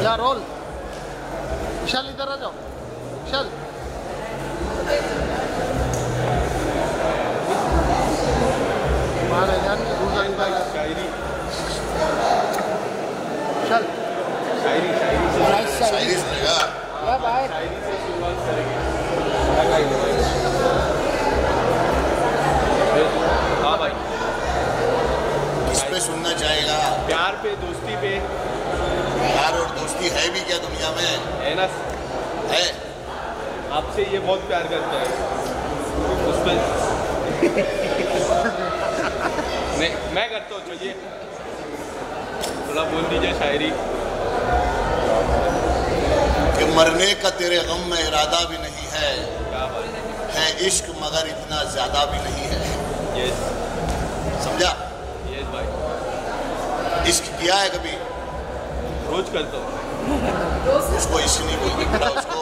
या रोल। विशाल इधर आ जाओ। विशाल शायरी चल शायरी सुनेगा। शायरी से शुरुआत करेंगे। हाँ भाई, किस पे सुनना चाहेगा? प्यार पे, दोस्ती पे। प्यार और दोस्ती है भी क्या दुनिया में? है ना, है। आपसे ये बहुत प्यार करता है उस पर। नहीं, मैं करता हूँ। चलिए थोड़ा बोल दीजिए शायरी। कि मरने का तेरे गम में इरादा भी नहीं है, क्या बात है इश्क मगर इतना ज्यादा भी नहीं है। यस समझा? यस भाई, इश्क किया है कभी? रोज करता हूँ। उसको इश्क नहीं बोलते, बेटा उसको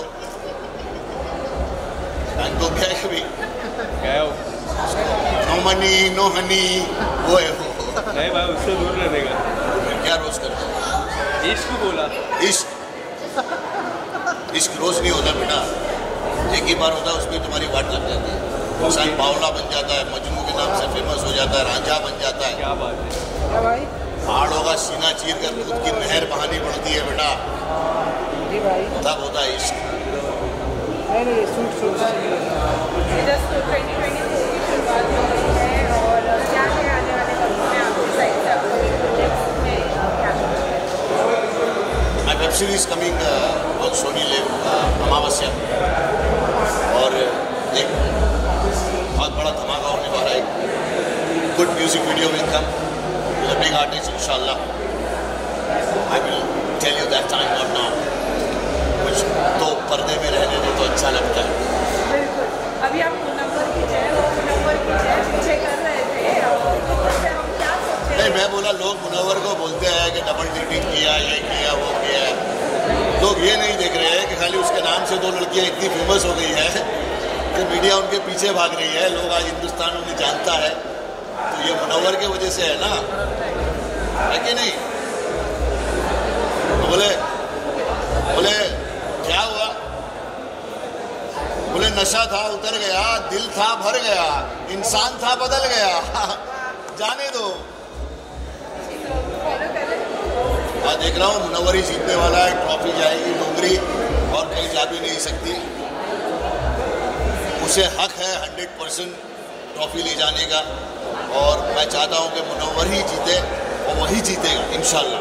को क्या है कभी? क्या हो? नो मनी नो हनी वो है वो। नहीं भाई, उससे दूर रहने का। फिर क्या रोज करते हो? इश्क बोला। इश्क इश्क रोज नहीं होता बेटा, एक ही बार होता है, उसमें तुम्हारी वाट लग जाती है। इंसान बावला बन जाता है, मजनू के नाम से फेमस हो जाता है, रांझा बन जाता है। क्या बात है भाई? पहाड़ों का सीना चीर कर खुद की नहर बहानी पड़ती है बेटा, जी भाई। तब होता है इश्क। नहीं सूट जस्ट 2024 की शुरुआत हो गई है और क्या है आने वाले वक्त में आपकी साइड से आपको प्रोजेक्ट्स में क्या? My web series coming on Sony Live अमावस्या, और एक बहुत बड़ा धमाका होने वाला है। Good music video will come with a big artist इंशाल्लाह। I will tell you that time not now. कुछ तो पर्दे में रहने दो तो अच्छा लगता है। बिल्कुल। अभी आप मुनव्वर की जय पीछे कर रहे थे, तो उससे हम क्या सोचे? नहीं, मैं बोला लोग मुनव्वर को बोलते हैं कि डबल डेटिंग किया, ये किया, वो किया। लोग ये नहीं देख रहे हैं कि खाली उसके नाम से दो लड़कियां इतनी फेमस हो गई है कि मीडिया उनके पीछे भाग रही है। लोग आज हिंदुस्तान उन्हें जानता है, तो ये मुनव्वर की वजह से है ना, है कि नहीं? बोले क्या हुआ? बोले नशा था उतर गया, दिल था भर गया, इंसान था बदल गया। जाने दो। देख रहा हूँ मुनव्वर ही जीतने वाला है, ट्रॉफी जाएगी डोंगरी और कहीं जा भी नहीं सकती। उसे हक है 100% ट्रॉफी ले जाने का, और मैं चाहता हूँ कि मुनव्वर ही जीते और वही जीतेगा इंशाल्लाह।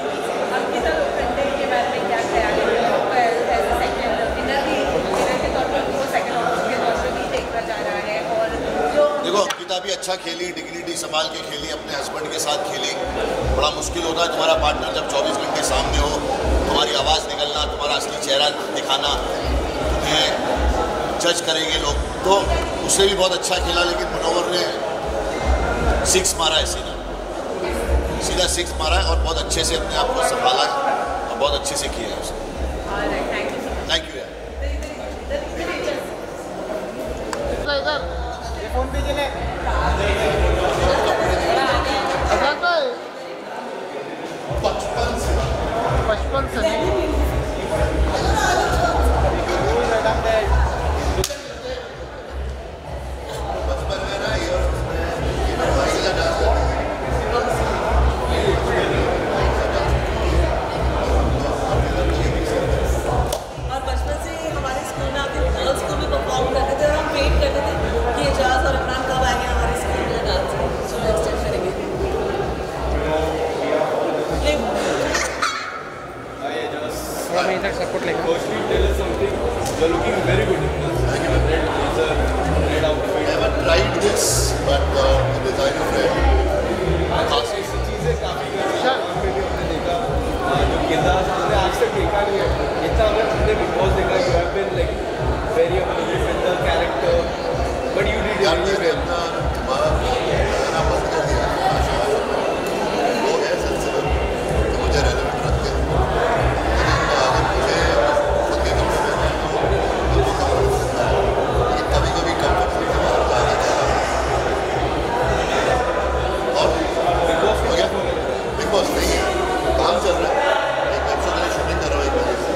देखो, अंकिता भी अच्छा खेली, डिग्निटी संभाल के खेली, अपने हस्बैंड के साथ खेली। बड़ा मुश्किल होता है तुम्हारा पार्टनर जब 24 घंटे सामने हो, तुम्हारी आवाज़ निकलना, तुम्हारा असली चेहरा दिखाना, तुम्हें जज करेंगे लोग। तो उससे भी बहुत अच्छा खेला, लेकिन मुनव्वर ने 6 मारा है, सीधा 6 मारा है, और बहुत अच्छे से अपने आप को संभाला है और बहुत अच्छे से किया है उसने। थैंक यू यार। फोन पे चले बचपन से सपोर्ट लेगा। Firstly, tell us something. You're looking very good. Red blazer, red outfit. Never tried this, but the designer friend. ऐसी चीज़ें काफ़ी कर रही हैं। पे भी हमने देखा जो किरदार हमने आज तक देखा नहीं है। इतना हमने बिग बॉस देखा, you have been like very amazing with the character, but you did it really well. खाना बंद कर दिया, वो है सिलसिला तो मुझे रेलेवेंट रखते हैं। बिग बॉस नहीं है, काम चल रहा है, एक वेब शो के लिए शूटिंग कर रहा हूँ,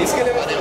इसके लिए अरे